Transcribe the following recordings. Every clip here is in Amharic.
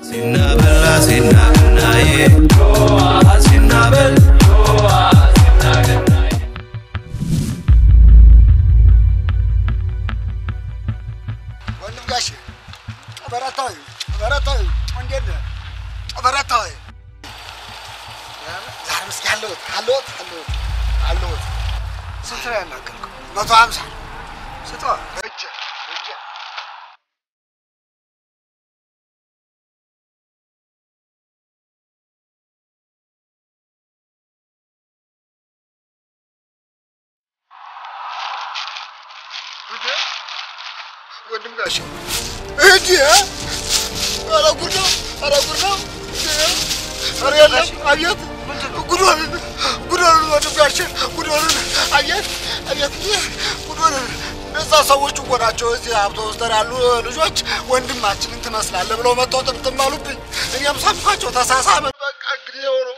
ወንድማችንን ትመስላለህ ብለው መጥተው ጥምጥም አሉብኝ እኛም ሳምኳቸው ተሳሳመ በቃ እንግዲህ ነው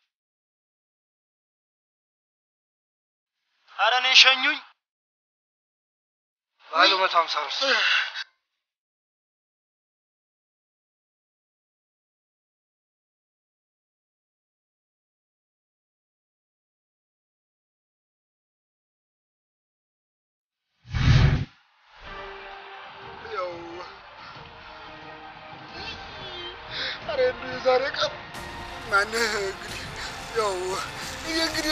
ኧረ እኔ ሸኙኝ ባሉ 150 ዛሬ ቀን ማን እንግዲህ ያው እንግዲህ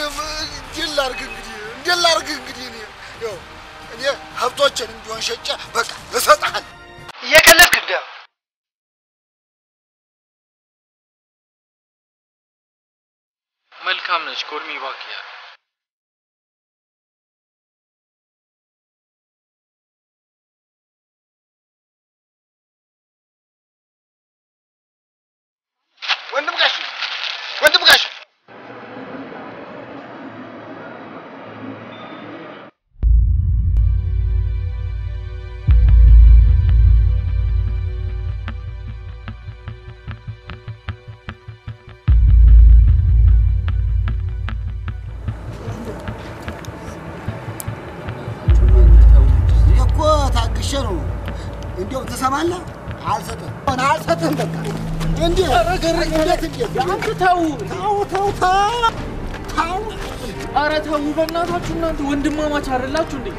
እንዲላርግ እንግዲህ ያው እኔ ሀብቶችን እንዲሆን ሸጬ በቃ እሰጣለሁ እየቀለድክ እንደ መልካም ነች ኮርሚ ባኪያ ወንድም ጋሽ ታግሸሩ እንዴው ተሰማለህ አልሰጠም በቃ እንዴ እንዴት አንተ ተው ኧረ ተው በእናታችሁ እናንተ ወንድማማች አይደላችሁ እንዴ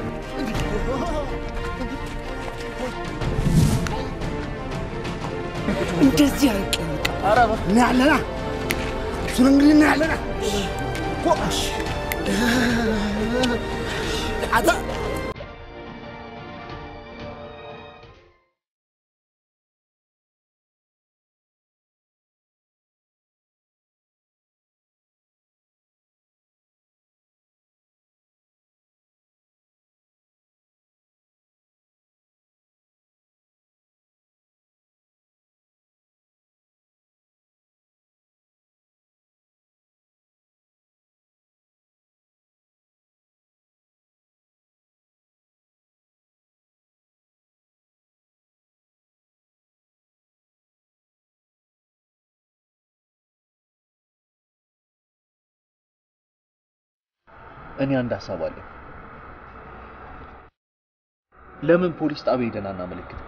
እንደዚህ አይቀር ኧረ ናለና ሱንግሪ ናለና ቆሽ አዛ እኔ አንድ ሐሳብ አለኝ ለምን ፖሊስ ጣቢያ ሄደን አናመለክትም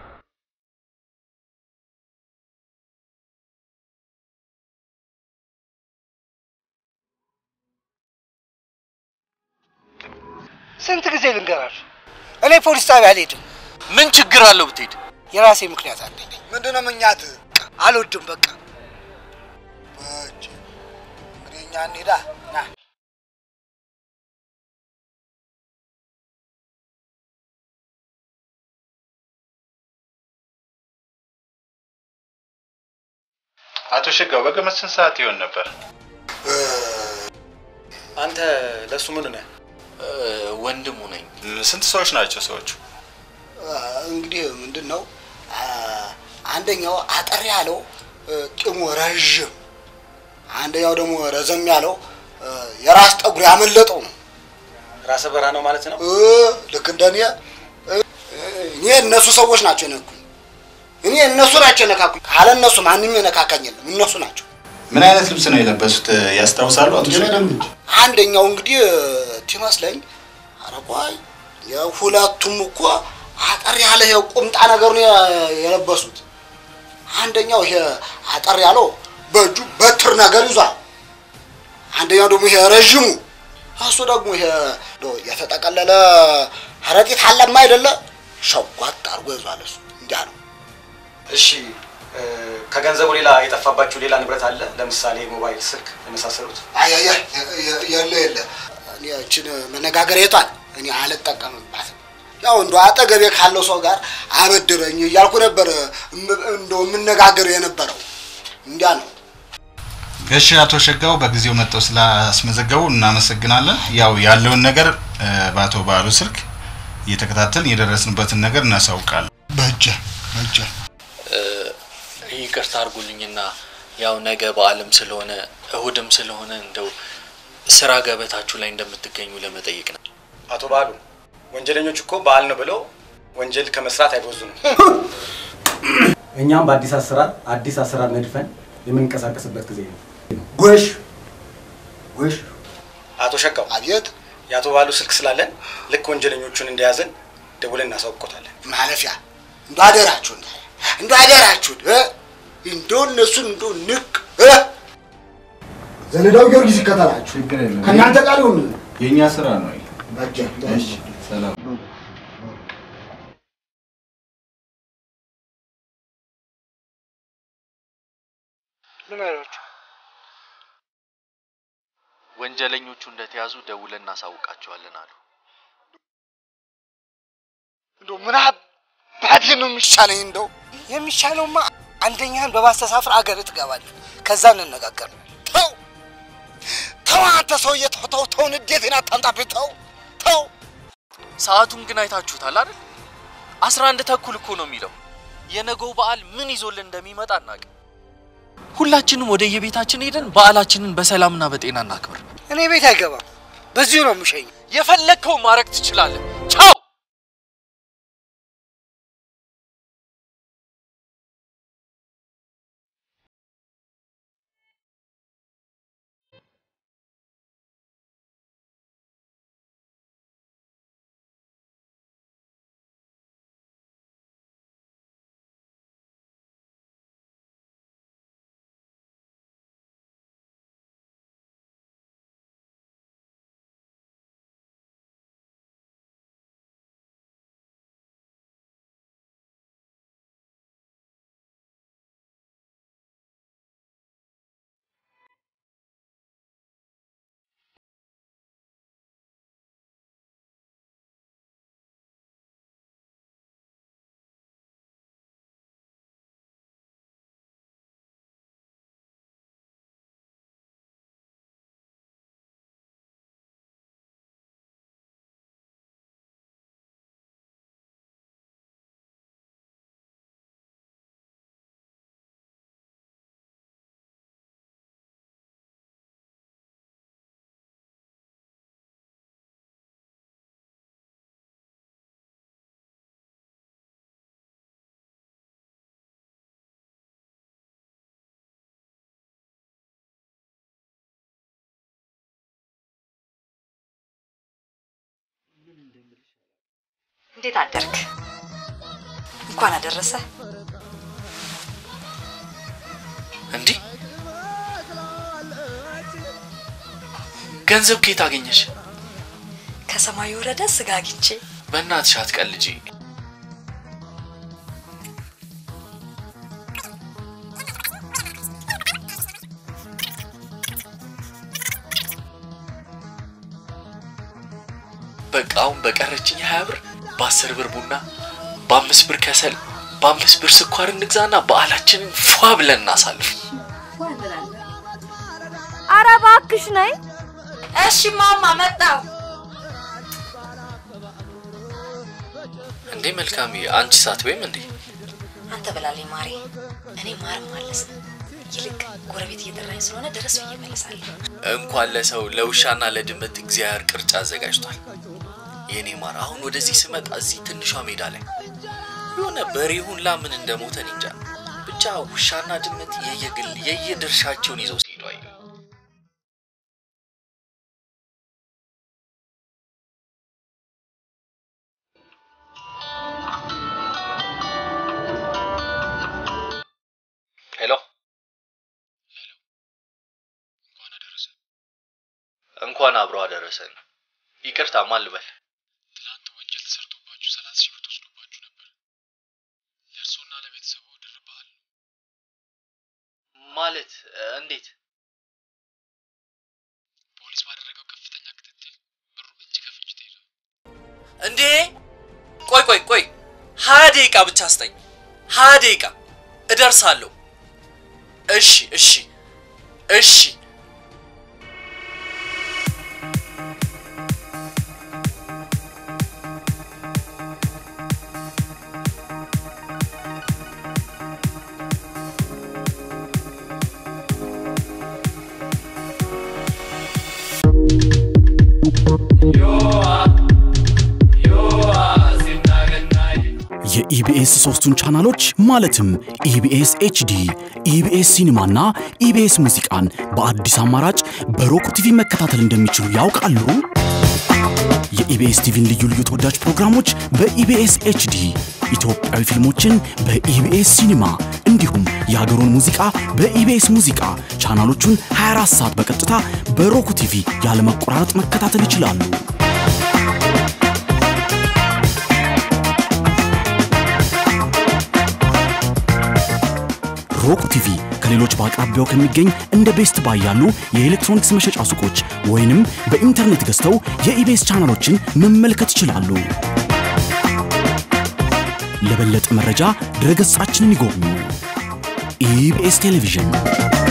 ስንት ጊዜ ልንገራችሁ እኔ ፖሊስ ጣቢያ አልሄድም ምን ችግር አለው ብትሄድ የራሴ ምክንያት አለኝ ምንድነው ምኛት አልወድም በቃ እንግዲህ እንሄዳ ና አቶ ሸጋው በገመት ስንት ሰዓት ይሆን ነበር አንተ ለሱ ምን ነህ ወንድሙ ነኝ ስንት ሰዎች ናቸው ሰዎቹ እንግዲህ ምንድነው አንደኛው አጠር ያለው ቂሙ ረጅም አንደኛው ደግሞ ረዘም ያለው የራስ ጠጉር ያመለጠው ነው ራስ በራ ነው ማለት ነው ልክ እንደኔ እኔ እነሱ ሰዎች ናቸው ነኩ እኔ እነሱ ናቸው ነካኩ ካለ እነሱ ማንንም ነካካኝ የለም እነሱ ናቸው ምን አይነት ልብስ ነው የለበሱት ያስታውሳሉ አቶ ሸጋው አንደኛው እንግዲህ ትመስለኝ አረቋይ የሁለቱም እኮ አጠር ያለ የቁምጣ ነገር ነው የለበሱት አንደኛው ይሄ አጠር ያለው በእጁ በትር ነገር ይዟል አንደኛው ደግሞ ይሄ ረጅሙ እሱ ደግሞ ይሄ የተጠቀለለ ሀረቂት አለማ አይደለ ሸጓጥ አርጎ ይዟል እሱ እንዲያ ነው እሺ ከገንዘቡ ሌላ የጠፋባችሁ ሌላ ንብረት አለ ለምሳሌ ሞባይል ስልክ የመሳሰሉት አያያ የለ እኔ እቺን መነጋገር የቷል እኔ አልጠቀምባት ያው እንደው አጠገቤ ካለው ሰው ጋር አበድረኝ እያልኩ ነበር እንደው መነጋገር የነበረው እንዲያ ነው እሺ አቶ ሸጋው በጊዜው መጥተው ስላስመዘገቡ እናመሰግናለን ያው ያለውን ነገር ባቶ ባሉ ስልክ እየተከታተልን የደረስንበትን ነገር እናሳውቃለን በእጄ ይቅርታ አድርጉልኝና ያው ነገ በዓለም ስለሆነ እሁድም ስለሆነ እንደው ስራ ገበታችሁ ላይ እንደምትገኙ ለመጠየቅ ነው አቶ ባሉ ወንጀለኞች እኮ በዓል ነው ብለው ወንጀል ከመስራት አይወዙም እኛም አዲስ አሰራር ነድፈን የምንቀሳቀስበት ጊዜ ነው ጎሽ አቶ ሸጋው አብየት ያቶ ባሉ ስልክ ስላለን ልክ ወንጀለኞቹን እንደያዘን ደውለን እናሳውቆታለን ማለፊያ እንዳደራችሁ እንደነሱን ንቅ ዘለዳው ጊዮርጊስ ይከተላችሁ ከናንተ ጋር ይሁን የኛ ስራ ነው ባጃ እሺ ሰላም ምን አላችሁ ወንጀለኞቹ እንደተያዙ ደውለን እናሳውቃቸዋለን አሉ እንደው ምን አባቴ ነው የሚሻለኝ እንደው የሚሻለውማ አንደኛን በማስተሳፈር አገር ትገባለህ ከዛ እንነጋገር ተው አንተ ሰውዬ ተው ንዴቴን አታምጣብኝ ተው ሰዓቱን ግን አይታችሁታል አይደል 11 ተኩል እኮ ነው የሚለው የነገው በዓል ምን ይዞልን እንደሚመጣ እናቀ ሁላችንም ወደ የቤታችን ሄደን በዓላችንን በሰላምና በጤና እናክብር እኔ ቤት አይገባም በዚሁ ነው የምሸኝ የፈለከው ማረክ ትችላለህ ቻው እንዴት አደርክ እንኳን አደረሰ እንዴ ገንዘብ ከየት አገኘሽ ከሰማዩ ወረደ ስጋ አግኝቼ በእናትሽ አትቀልጂ በቃውን በቀረችኝ 20 ብር በ10 ብር ቡና በ5 ብር ከሰል በ5 ብር ስኳር እንግዛና በዓላችንን ፏ ብለን እናሳልፍ ኧረ እባክሽ ነይ እሺ ማማ መጣው እንዴ መልካም አንቺ ሳትበይም እንዴ አንተ በላለኝ ማሪ እኔ ማር ማለት ይልቅ ጎረቤት እየጠራኝ ስለሆነ ድረስ ብዬ መለሳለሁ እንኳን ለሰው ለውሻና ለድመት እግዚአብሔር ቅርጫ አዘጋጅቷል የኔ ማር አሁን ወደዚህ ስመጣ እዚህ ትንሿ ሜዳ ላይ የሆነ በሬውን ላምን እንደሞተን እንጃ ብቻ ውሻና ድመት የየግል የየድርሻቸውን ይዘው ሲሄዱ አይ እንኳን አብሮ አደረሰን ይቅርታ ማልበል ትላንት ወንጀል ተሰርቶባችሁ 30,000 ብር ተወስዶባችሁ ነበር ለእርሶና ለቤተሰቡ ድርባል ማለት እንዴት ፖሊስ ባደረገው ከፍተኛ ክትትል ብሩ እጅ ከፍንጅ ተይዟል እንዴ ቆይ 20 ደቂቃ ብቻ አስጠኝ 20 ደቂቃ እደርሳለሁ እሺ የኢቢኤስ 3ቱን ቻናሎች ማለትም EBS HD, EBS ሲኒማና EBS ሙዚቃን በአዲስ አማራጭ በሮክ ቲቪ መከታተል እንደሚችሉ ያውቃሉ? የኢቢኤስ ቲቪን ልዩ ተወዳጅ ፕሮግራሞች በኢቢኤስ HD, ኢትዮጵያዊ ፊልሞችን በኢቢኤስ ሲኒማ እንዲሁም የሀገሩን ሙዚቃ በኢቢኤስ ሙዚቃ ቻናሎቹን 24 ሰዓት በቀጥታ በሮክ ቲቪ ያለመቆራረጥ መከታተል ይችላሉ። ሮክ ቲቪ ከሌሎች በአቅራቢያው ከሚገኝ እንደ ቤስት ባይ ያሉ የኤሌክትሮኒክስ መሸጫ ሱቆች ወይንም በኢንተርኔት ገዝተው የኢቢኤስ ቻናሎችን መመልከት ይችላሉ። ለበለጠ መረጃ ድረገጻችንን ይጎብኙ። ኢቢኤስ ቴሌቪዥን